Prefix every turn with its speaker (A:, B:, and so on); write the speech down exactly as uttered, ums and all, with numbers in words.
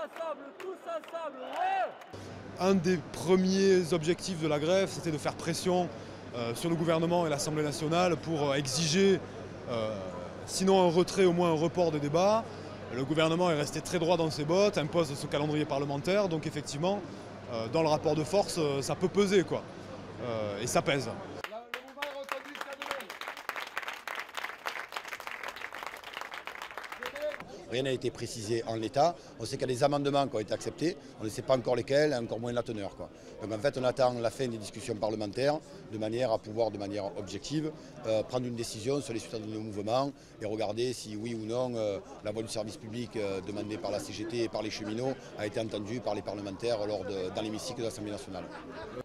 A: ensemble, tous ensemble, ouais.
B: Un des premiers objectifs de la grève, c'était de faire pression euh, sur le gouvernement et l'Assemblée nationale pour euh, exiger, euh, sinon un retrait, au moins un report des débats. Le gouvernement est resté très droit dans ses bottes, impose ce calendrier parlementaire, donc effectivement, euh, dans le rapport de force, euh, ça peut peser, quoi. Euh, et ça pèse.
C: Rien n'a été précisé en l'état. On sait qu'il y a des amendements qui ont été acceptés. On ne sait pas encore lesquels, encore moins la teneur, quoi. Donc en fait, on attend la fin des discussions parlementaires de manière à pouvoir, de manière objective, euh, prendre une décision sur les suites de nos mouvements et regarder si oui ou non euh, la voie du service public euh, demandée par la C G T et par les cheminots a été entendue par les parlementaires lors de, dans l'hémicycle de l'Assemblée nationale.